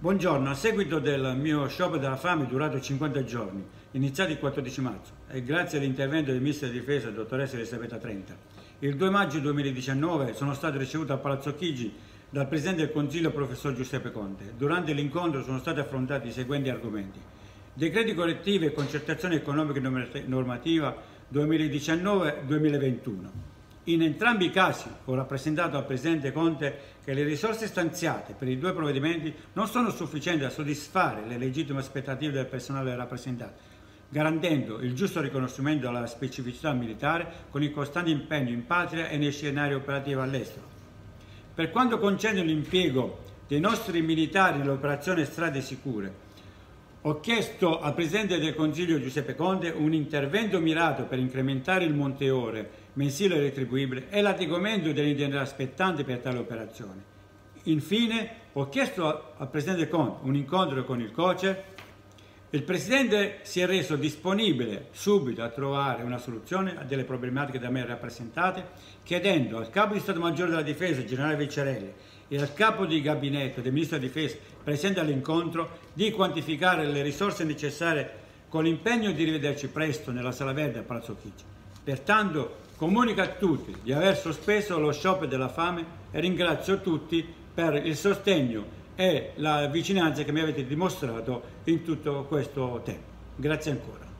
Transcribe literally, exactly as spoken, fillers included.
Buongiorno, a seguito del mio sciopero della fame durato cinquanta giorni, iniziato il quattordici marzo, e grazie all'intervento del Ministro della Difesa, dottoressa Elisabetta Trenta, il due maggio duemiladiciannove sono stato ricevuto a Palazzo Chigi dal Presidente del Consiglio, professor Giuseppe Conte. Durante l'incontro sono stati affrontati i seguenti argomenti: decreti correttivi e concertazione economica e normativa duemiladiciannove duemilaventuno. In entrambi i casi ho rappresentato al Presidente Conte che le risorse stanziate per i due provvedimenti non sono sufficienti a soddisfare le legittime aspettative del personale rappresentato, garantendo il giusto riconoscimento della specificità militare con il costante impegno in patria e nei scenari operativi all'estero. Per quanto concerne l'impiego dei nostri militari nell'operazione Strade Sicure, ho chiesto al Presidente del Consiglio Giuseppe Conte un intervento mirato per incrementare il monte ore mensile retribuibile e l'adeguamento delle indennità spettanti per tale operazione. Infine, ho chiesto al Presidente Conte un incontro con il COCER. Il Presidente si è reso disponibile subito a trovare una soluzione a delle problematiche da me rappresentate, chiedendo al Capo di Stato Maggiore della Difesa, generale Vecciarelli, e al Capo di Gabinetto del Ministro della Difesa, presente all'incontro, di quantificare le risorse necessarie con l'impegno di rivederci presto nella Sala Verde a Palazzo Chigi. Pertanto, comunico a tutti di aver sospeso lo sciopero della fame e ringrazio tutti per il sostegno e la vicinanza che mi avete dimostrato in tutto questo tempo. Grazie ancora.